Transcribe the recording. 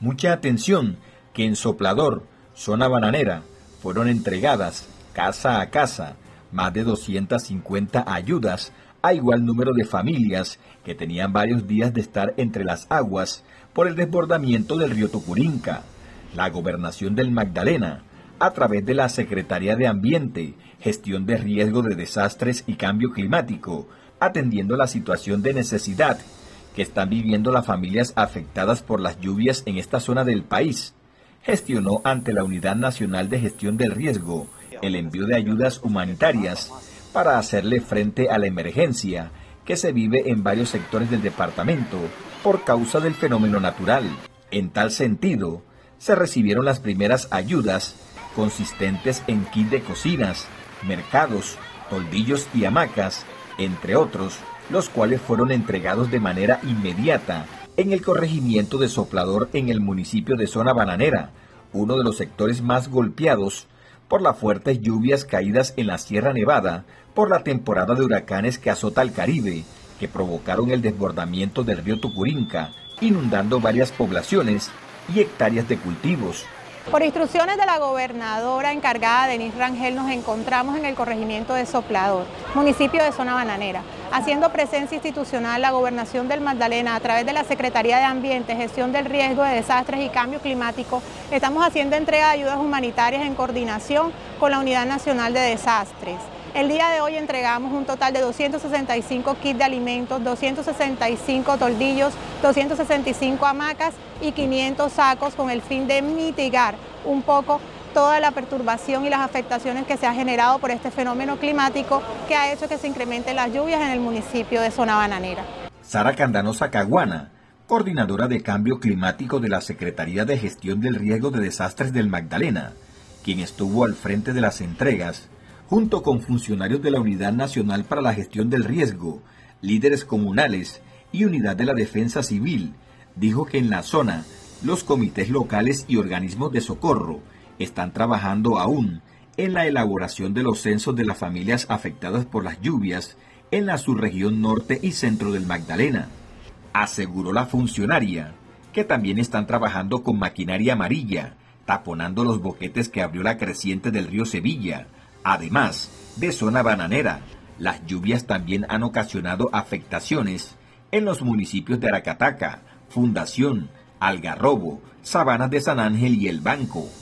Mucha atención que en Soplador, zona bananera, fueron entregadas casa a casa más de 250 ayudas a igual número de familias que tenían varios días de estar entre las aguas por el desbordamiento del río Tucurinca. La Gobernación del Magdalena, a través de la Secretaría de Ambiente, Gestión de Riesgo de Desastres y Cambio Climático, atendiendo la situación de necesidad que están viviendo las familias afectadas por las lluvias en esta zona del país, gestionó ante la Unidad Nacional de Gestión del Riesgo el envío de ayudas humanitarias para hacerle frente a la emergencia que se vive en varios sectores del departamento por causa del fenómeno natural. En tal sentido, se recibieron las primeras ayudas consistentes en kit de cocinas, mercados, toldillos y hamacas, entre otros, los cuales fueron entregados de manera inmediata en el corregimiento de Soplador en el municipio de Zona Bananera, uno de los sectores más golpeados por las fuertes lluvias caídas en la Sierra Nevada por la temporada de huracanes que azota el Caribe, que provocaron el desbordamiento del río Tucurinca, inundando varias poblaciones y hectáreas de cultivos. Por instrucciones de la gobernadora encargada, Denise Rangel, nos encontramos en el corregimiento de Soplador, municipio de Zona Bananera, haciendo presencia institucional la Gobernación del Magdalena a través de la Secretaría de Ambiente, Gestión del Riesgo de Desastres y Cambio Climático. Estamos haciendo entrega de ayudas humanitarias en coordinación con la Unidad Nacional de Desastres. El día de hoy entregamos un total de 265 kits de alimentos, 265 toldillos, 265 hamacas y 500 sacos con el fin de mitigar un poco toda la perturbación y las afectaciones que se ha generado por este fenómeno climático que ha hecho que se incrementen las lluvias en el municipio de Zona Bananera. Sara Candanosa Caguana, coordinadora de Cambio Climático de la Secretaría de Gestión del Riesgo de Desastres del Magdalena, quien estuvo al frente de las entregas, junto con funcionarios de la Unidad Nacional para la Gestión del Riesgo, líderes comunales y Unidad de la Defensa Civil, dijo que en la zona los comités locales y organismos de socorro están trabajando aún en la elaboración de los censos de las familias afectadas por las lluvias en la subregión norte y centro del Magdalena. Aseguró la funcionaria que también están trabajando con maquinaria amarilla, taponando los boquetes que abrió la creciente del río Sevilla. Además de Zona Bananera, las lluvias también han ocasionado afectaciones en los municipios de Aracataca, Fundación, Algarrobo, Sabanas de San Ángel y El Banco.